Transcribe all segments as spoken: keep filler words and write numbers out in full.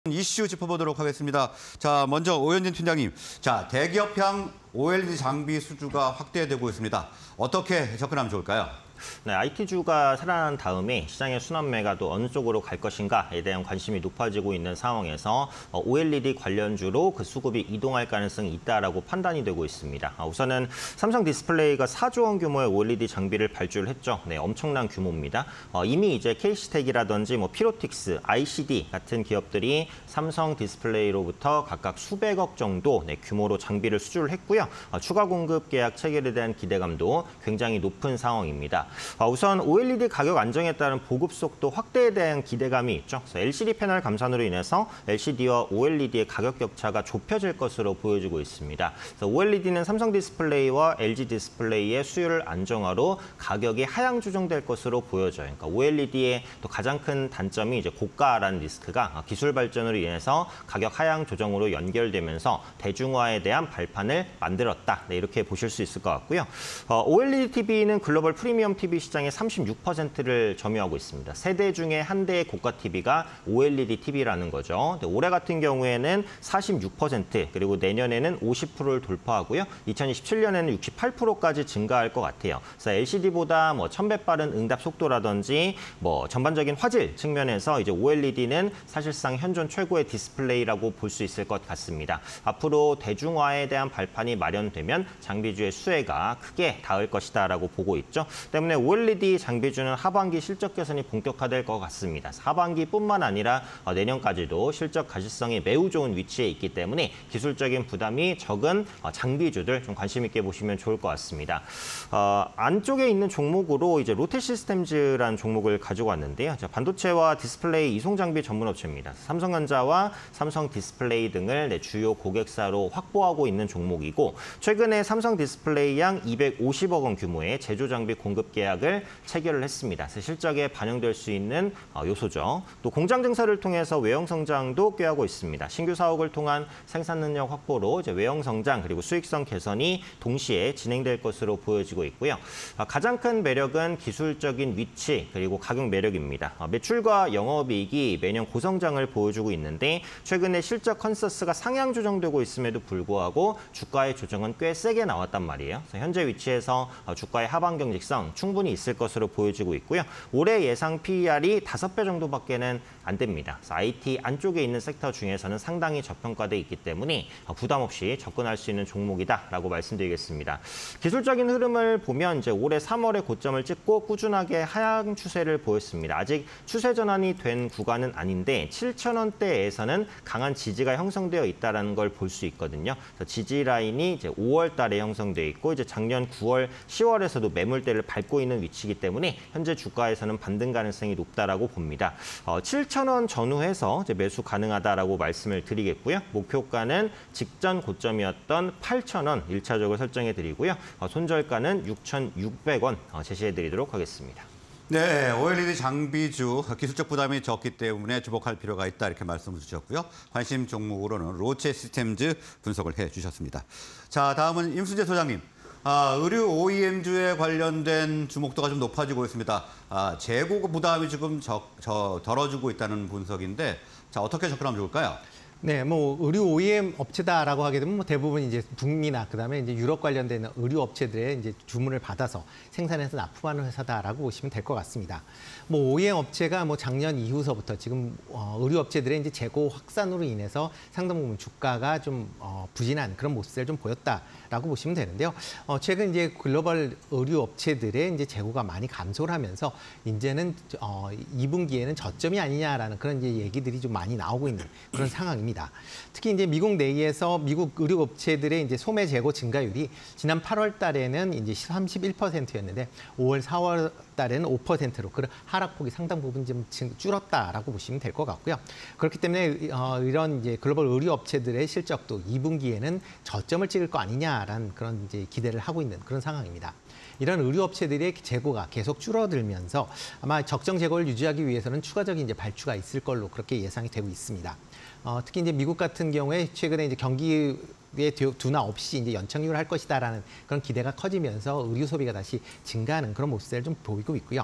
이슈 짚어보도록 하겠습니다. 자, 먼저 오현진 팀장님, 자 대기업향 오엘이디 장비 수주가 확대되고 있습니다. 어떻게 접근하면 좋을까요? 네, 아이티주가 살아난 다음에 시장의 순환매가 또 어느 쪽으로 갈 것인가에 대한 관심이 높아지고 있는 상황에서 오엘이디 관련주로 그 수급이 이동할 가능성이 있다라고 판단이 되고 있습니다. 우선은 삼성 디스플레이가 사조 원 규모의 오엘이디 장비를 발주를 했죠. 네, 엄청난 규모입니다. 어, 이미 이제 케이시텍이라든지 뭐 피로틱스, 아이씨디 같은 기업들이 삼성 디스플레이로부터 각각 수백억 정도 네, 규모로 장비를 수주를 했고요. 어, 추가 공급 계약 체결에 대한 기대감도 굉장히 높은 상황입니다. 우선 오엘이디 가격 안정에 따른 보급 속도 확대에 대한 기대감이 있죠. 그래서 엘시디 패널 감산으로 인해서 엘시디와 오엘이디의 가격 격차가 좁혀질 것으로 보여지고 있습니다. 그래서 오엘이디는 삼성 디스플레이와 엘지 디스플레이의 수요를 안정화로 가격이 하향 조정될 것으로 보여져요. 그러니까 오엘이디의 또 가장 큰 단점이 이제 고가라는 리스크가 기술 발전으로 인해서 가격 하향 조정으로 연결되면서 대중화에 대한 발판을 만들었다. 네, 이렇게 보실 수 있을 것 같고요. 어, 오엘이디 티비는 글로벌 프리미엄 티비 시장의 삼십육 퍼센트를 점유하고 있습니다. 세 대 중에 한 대의 고가 티비가 오엘이디 티비라는 거죠. 올해 같은 경우에는 사십육 퍼센트, 그리고 내년에는 오십 퍼센트를 돌파하고요. 이천이십칠 년에는 육십팔 퍼센트까지 증가할 것 같아요. 그래서 엘시디보다 뭐 천 배 빠른 응답 속도라든지 뭐 전반적인 화질 측면에서 이제 오엘이디는 사실상 현존 최고의 디스플레이라고 볼 수 있을 것 같습니다. 앞으로 대중화에 대한 발판이 마련되면 장비주의 수혜가 크게 닿을 것이다라고 보고 있죠. 때문에 오엘이디 장비주는 하반기 실적 개선이 본격화될 것 같습니다. 하반기뿐만 아니라 내년까지도 실적 가시성이 매우 좋은 위치에 있기 때문에 기술적인 부담이 적은 장비주들 좀 관심 있게 보시면 좋을 것 같습니다. 어, 안쪽에 있는 종목으로 이제 롯데시스템즈라는 종목을 가지고 왔는데요. 자, 반도체와 디스플레이 이송 장비 전문 업체입니다. 삼성전자와 삼성 디스플레이 등을 네, 주요 고객사로 확보하고 있는 종목이고, 최근에 삼성 디스플레이양 이백오십억 원 규모의 제조 장비 공급 계약을 체결을 했습니다. 실적에 반영될 수 있는 요소죠. 또 공장 증설을 통해서 외형 성장도 꾀하고 있습니다. 신규 사옥을 통한 생산 능력 확보로 이제 외형 성장 그리고 수익성 개선이 동시에 진행될 것으로 보여지고 있고요. 가장 큰 매력은 기술적인 위치 그리고 가격 매력입니다. 매출과 영업이익이 매년 고성장을 보여주고 있는데 최근에 실적 컨센서스가 상향 조정되고 있음에도 불구하고 주가의 조정은 꽤 세게 나왔단 말이에요. 현재 위치에서 주가의 하방 경직성 충분히 있을 것으로 보여지고 있고요. 올해 예상 피이알이 다섯 배 정도밖에는 안 됩니다. 그래서 아이티 안쪽에 있는 섹터 중에서는 상당히 저평가돼 있기 때문에 부담 없이 접근할 수 있는 종목이다라고 말씀드리겠습니다. 기술적인 흐름을 보면 이제 올해 삼월에 고점을 찍고 꾸준하게 하향 추세를 보였습니다. 아직 추세 전환이 된 구간은 아닌데 칠천 원대에서는 강한 지지가 형성되어 있다는 걸 볼 수 있거든요. 그래서 지지 라인이 이제 오월 달에 형성돼 있고 이제 작년 구월, 시월에서도 매물대를 밟고 있는 위치이기 때문에 현재 주가에서는 반등 가능성이 높다라고 봅니다. 어, 칠천 원 전후해서 이제 매수 가능하다라고 말씀을 드리겠고요. 목표가는 직전 고점이었던 팔천 원 일차적으로 설정해 드리고요. 어, 손절가는 육천육백 원 어, 제시해 드리도록 하겠습니다. 네, 오엘이디 장비주 기술적 부담이 적기 때문에 주목할 필요가 있다 이렇게 말씀을 주셨고요. 관심 종목으로는 롯데시스템즈 분석을 해주셨습니다. 자, 다음은 임순재 소장님. 아, 의류 오이엠주에 관련된 주목도가 좀 높아지고 있습니다. 아, 재고 부담이 지금 저, 저, 덜어지고 있다는 분석인데, 자, 어떻게 접근하면 좋을까요? 네, 뭐 의류 오이엠 업체다라고 하게 되면 뭐 대부분 이제 북미나 그다음에 이제 유럽 관련된 의류 업체들의 이제 주문을 받아서 생산해서 납품하는 회사다라고 보시면 될 것 같습니다. 뭐 오이엠 업체가 뭐 작년 이후서부터 지금 어, 의류 업체들의 이제 재고 확산으로 인해서 상당 부분 주가가 좀 어, 부진한 그런 모습을 좀 보였다라고 보시면 되는데요. 어, 최근 이제 글로벌 의류 업체들의 이제 재고가 많이 감소를 하면서 이제는 어, 이 분기에는 저점이 아니냐라는 그런 이제 얘기들이 좀 많이 나오고 있는 그런 상황입니다. 특히 이제 미국 내에서 미국 의류 업체들의 이제 소매 재고 증가율이 지난 팔월 달에는 이제 삼십일 퍼센트였는데 오월, 사월 달에는 오 퍼센트로 그런 하락폭이 상당 부분 좀 줄었다라고 보시면 될 것 같고요. 그렇기 때문에 어, 이런 이제 글로벌 의류 업체들의 실적도 이 분기에는 저점을 찍을 거 아니냐라는 그런 이제 기대를 하고 있는 그런 상황입니다. 이런 의류 업체들의 재고가 계속 줄어들면서 아마 적정 재고를 유지하기 위해서는 추가적인 이제 발주가 있을 걸로 그렇게 예상이 되고 있습니다. 어, 특히 이제 미국 같은 경우에 최근에 이제 경기 의 둔화 없이 이제 연착륙을 할 것이다라는 그런 기대가 커지면서 의류 소비가 다시 증가하는 그런 모습을 좀 보이고 있고요.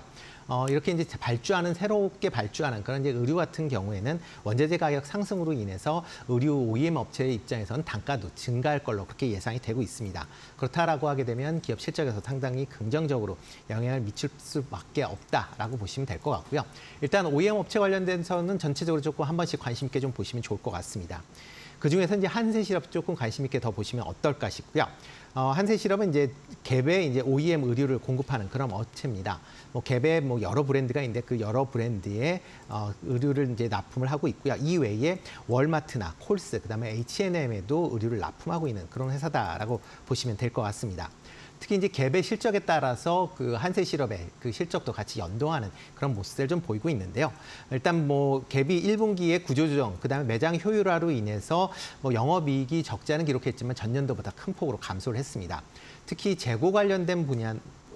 어, 이렇게 이제 발주하는 새롭게 발주하는 그런 이제 의류 같은 경우에는 원재재 가격 상승으로 인해서 의류 오이엠 업체의 입장에서는 단가도 증가할 걸로 그렇게 예상이 되고 있습니다. 그렇다라고 하게 되면 기업 실적에서 상당히 긍정적으로 영향을 미칠 수밖에 없다라고 보시면 될 것 같고요. 일단 오이엠 업체 관련돼서는 전체적으로 조금 한 번씩 관심 있게 좀 보시면 좋을 것 같습니다. 그중에서 이제 한세실업 조금 관심 있게 더 보시면 어떨까 싶고요. 어, 한세실업은 이제 갭의 이제 오이엠 의류를 공급하는 그런 업체입니다. 뭐 갭에 뭐 여러 브랜드가 있는데 그 여러 브랜드의 어, 의류를 이제 납품을 하고 있고요. 이 외에 월마트나 콜스, 그다음에 에이치앤엠에도 의류를 납품하고 있는 그런 회사다라고 보시면 될 것 같습니다. 특히 이제 갭의 실적에 따라서 그 한세실업의 그 실적도 같이 연동하는 그런 모습을 좀 보이고 있는데요. 일단 뭐 갭이 일 분기에 구조조정, 그다음에 매장 효율화로 인해서 뭐 영업이익이 적자는 기록했지만 전년도보다 큰 폭으로 감소를 했습니다. 특히 재고 관련된 분야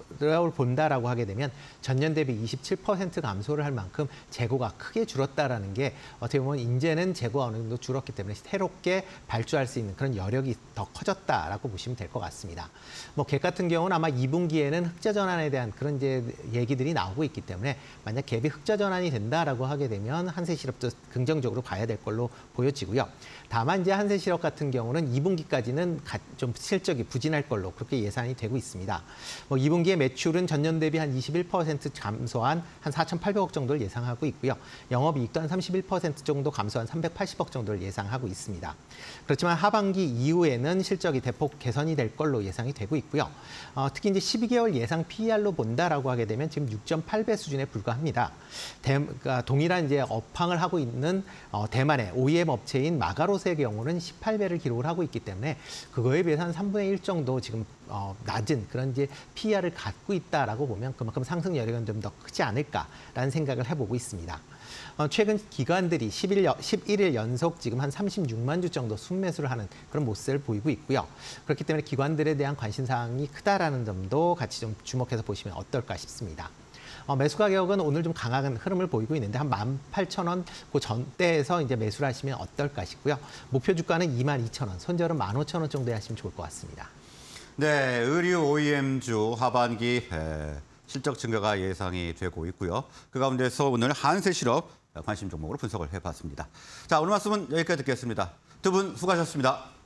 를 본다라고 하게 되면 전년 대비 이십칠 퍼센트 감소를 할 만큼 재고가 크게 줄었다라는 게 어떻게 보면 이제는 재고가 어느 정도 줄었기 때문에 새롭게 발주할 수 있는 그런 여력이 더 커졌다라고 보시면 될 것 같습니다. 뭐 갭 같은 경우는 아마 이 분기에는 흑자 전환에 대한 그런 이제 얘기들이 나오고 있기 때문에 만약 갭이 흑자 전환이 된다라고 하게 되면 한세실업도 긍정적으로 봐야 될 걸로 보여지고요. 다만 이제 한세실업 같은 경우는 이 분기까지는 좀 실적이 부진할 걸로 그렇게 예상이 되고 있습니다. 뭐 이 분기에 매출은 전년 대비 한 이십일 퍼센트 감소한 한 사천팔백억 정도를 예상하고 있고요. 영업이익도 한 삼십일 퍼센트 정도 감소한 삼백팔십억 정도를 예상하고 있습니다. 그렇지만 하반기 이후에는 실적이 대폭 개선이 될 걸로 예상이 되고 있고요. 어, 특히 이제 십이 개월 예상 피이알로 본다라고 하게 되면 지금 육 점 팔 배 수준에 불과합니다. 대, 그러니까 동일한 이제 업황을 하고 있는 어, 대만의 오이엠 업체인 마가로스의 경우는 십팔 배를 기록을 하고 있기 때문에 그거에 비해서 한 삼분의 일 정도 지금 어, 낮은 그런 이제 피이알을 갖고 있다라고 보면 그만큼 상승 여력은 좀 더 크지 않을까라는 생각을 해보고 있습니다. 어, 최근 기관들이 십일 일 연속 지금 한 삼십육만 주 정도 순매수를 하는 그런 모습을 보이고 있고요. 그렇기 때문에 기관들에 대한 관심사항이 크다라는 점도 같이 좀 주목해서 보시면 어떨까 싶습니다. 어, 매수 가격은 오늘 좀 강한 흐름을 보이고 있는데 한 만 팔천 원 그 전대에서 이제 매수를 하시면 어떨까 싶고요. 목표 주가는 이만 이천 원, 손절은 만 오천 원 정도에 하시면 좋을 것 같습니다. 네, 의류 오이엠주 하반기 에, 실적 증가가 예상이 되고 있고요. 그 가운데서 오늘 한세실업 관심 종목으로 분석을 해봤습니다. 자, 오늘 말씀은 여기까지 듣겠습니다. 두 분 수고하셨습니다.